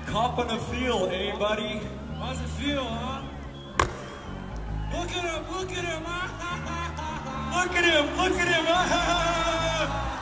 Copping a feel, eh, buddy? How's it feel, huh? Look at him, look at him! Look at him, look at him!